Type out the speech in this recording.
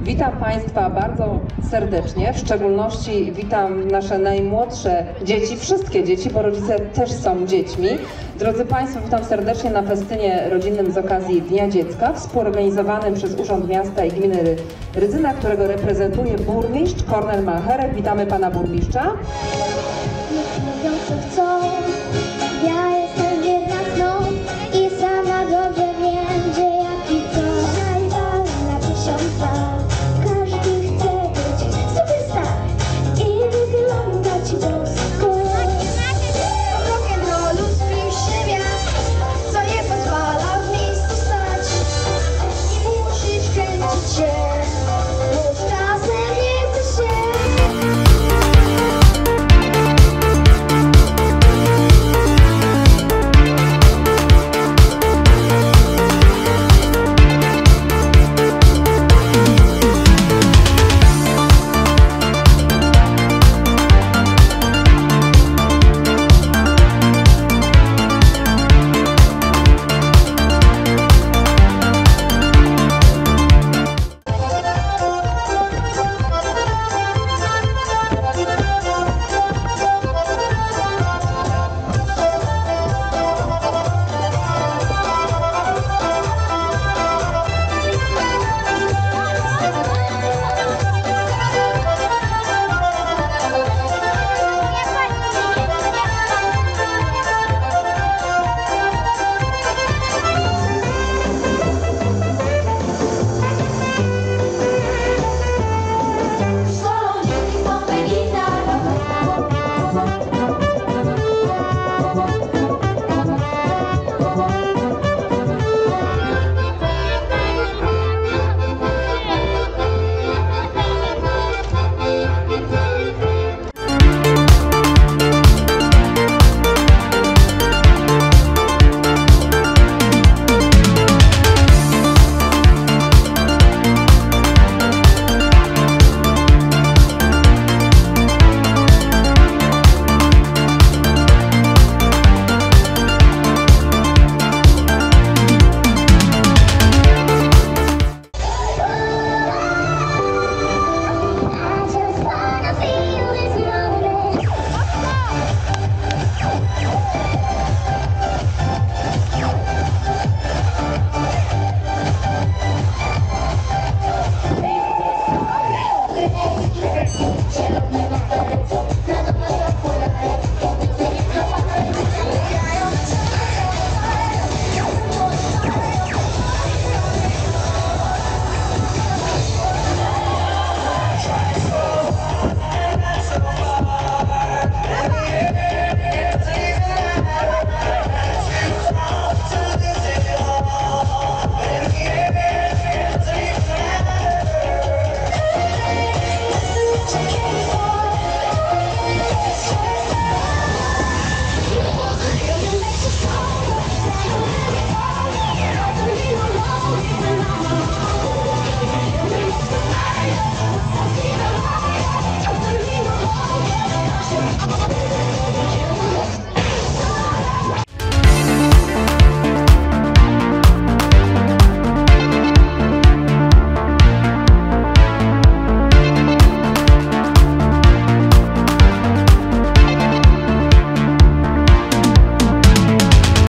Witam Państwa bardzo serdecznie, w szczególności witam nasze najmłodsze dzieci, wszystkie dzieci, bo rodzice też są dziećmi. Drodzy Państwo, witam serdecznie na festynie rodzinnym z okazji Dnia Dziecka, współorganizowanym przez Urząd Miasta i Gminy Rydzyna, którego reprezentuje burmistrz Kornel Malcherek. Witamy Pana Burmistrza. Mówią, co chcą, ja